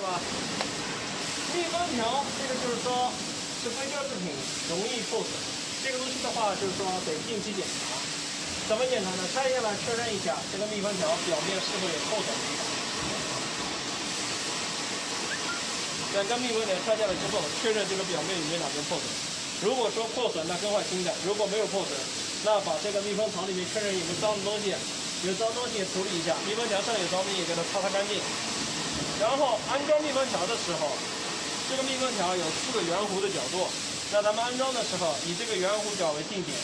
吧？密封条这个就是说是硅胶制品，容易破损。这个东西的话，就是说得定期检查。怎么检查呢？拆下来确认一下这个密封条表面是否有破损的地方。两根密封条拆下来之后，确认这个表面有没有哪边破损。如果说破损，那更换新的；如果没有破损，那把这个密封槽里面确认有没有脏的东西，有脏东西处理一下。密封条上有脏东西，给它擦干净。然后安装密封条的时候，这个密封条有4个圆弧的角度，那咱们安装的时候以这个圆弧角为定点。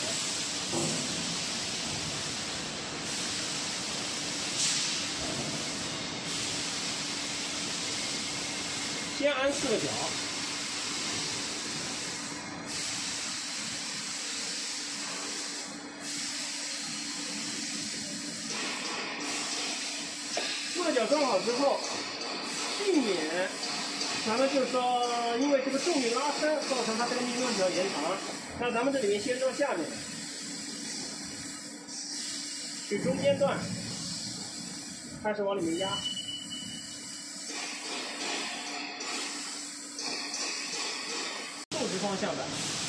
先安4个角，4个角装好之后，避免咱们就是说因为这个重力拉伸造成它这个密封条延长，那咱们这里面先装下面，取中间段，开始往里面压。竖直方向的，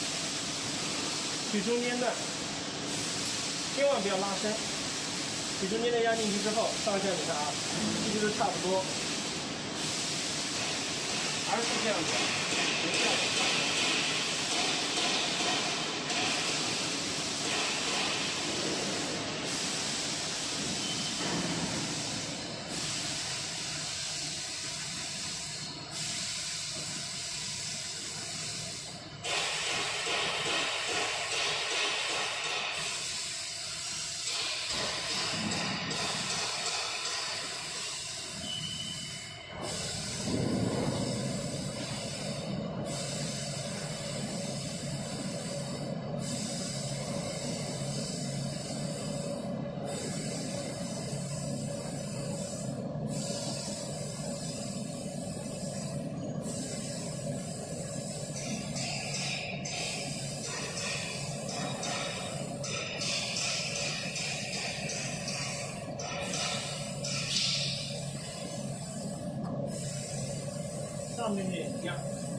取中间段，千万不要拉伸。取中间段压进去之后，上下你看啊，其实都差不多，还是这样子，别这样子。上面也一样。